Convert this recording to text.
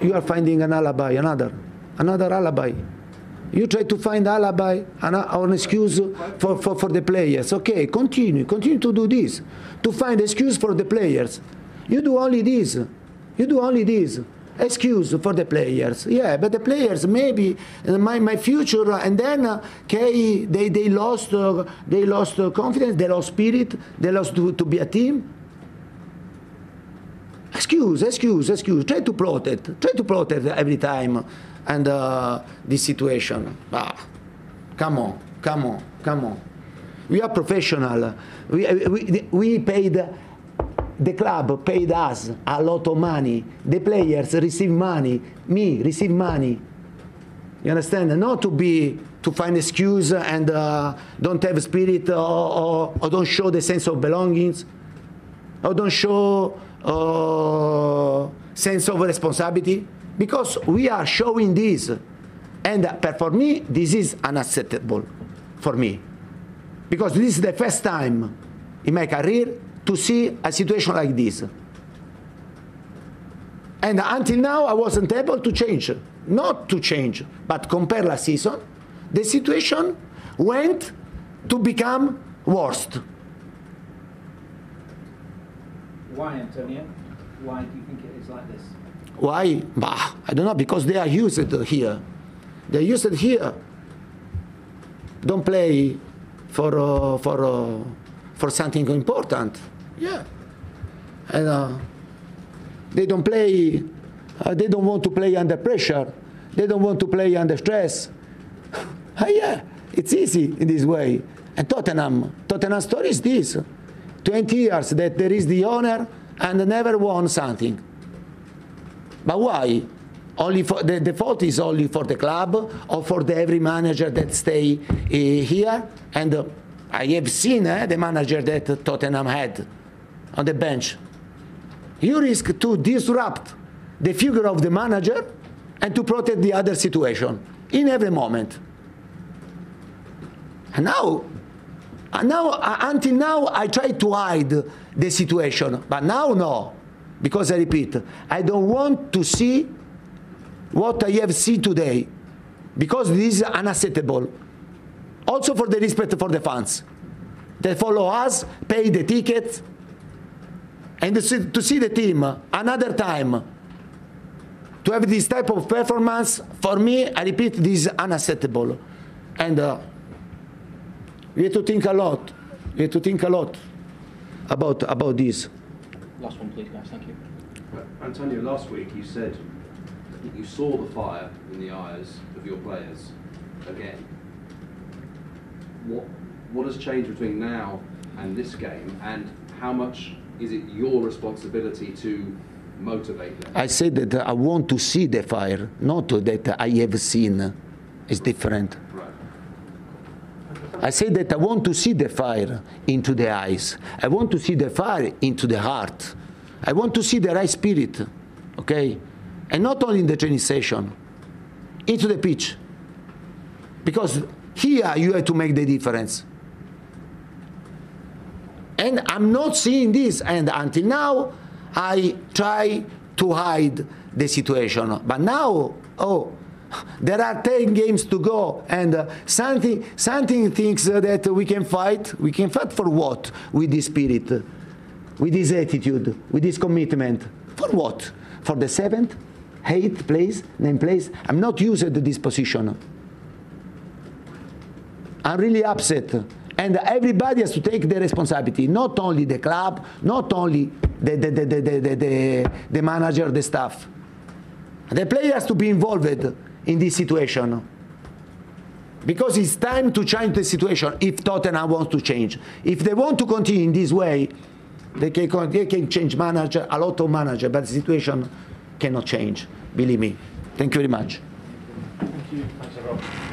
you are finding an alibi, another alibi. You try to find alibi, an excuse for the players. Okay, continue to do this, to find excuse for the players. You do only this. Excuse for the players. Yeah, but the players maybe my future, and then okay, they lost confidence, they lost spirit, they lost to be a team. Excuse. Try to protect every time, and this situation. Come on. We are professional. We paid. The club paid us a lot of money. The players receive money. Me receive money. You understand? Not to find excuse and don't have spirit or don't show the sense of belongings or don't show sense of responsibility, because we are showing this, and for me this is unacceptable for me, because this is the first time in my career to see a situation like this. And until now, I wasn't able to change. Not to change, but compare last season, the situation went to become worst. Why, Antonio? Why do you think it is like this? Why? I don't know, because they are used here. They're used here. Don't play for something important. Yeah. And they don't play, they don't want to play under pressure. They don't want to play under stress. Yeah, it's easy in this way. And Tottenham story is this. 20 years that there is the owner and never won something. But why? Only for the fault is only for the club or for every manager that stay here? And I have seen the manager that Tottenham had on the bench. You risk to disrupt the figure of the manager and to protect the other situation in every moment. And now, until now, I try to hide the situation, but now no, because I repeat, I don't want to see what I have seen today, because this is unacceptable. Also for the respect for the fans that follow us, pay the tickets, and to see the team another time, to have this type of performance, for me, I repeat, this is unacceptable. And we have to think a lot. We have to think a lot about this. Last one, please, guys. Thank you. Antonio, last week you said that you saw the fire in the eyes of your players again. What has changed between now and this game, and how much is it your responsibility to motivate them? I said that I want to see the fire, not that I have seen. It's different. Right. I say that I want to see the fire into the eyes. I want to see the fire into the heart. I want to see the right spirit, okay? And not only in the training session, into the pitch. Because here you have to make the difference. And I'm not seeing this, and until now, I try to hide the situation. But now, there are 10 games to go, and something thinks that we can fight. We can fight for what? With this spirit, with this attitude, with this commitment. For what? For the 7th, 8th place, 9th place? I'm not used to this position. I'm really upset. And everybody has to take the responsibility, not only the club, not only the manager, the staff. The players to be involved in this situation. Because it's time to change the situation if Tottenham wants to change. If they want to continue in this way, they can change manager, a lot of manager, but the situation cannot change, believe me. Thank you very much. Thank you. Thanks, everyone.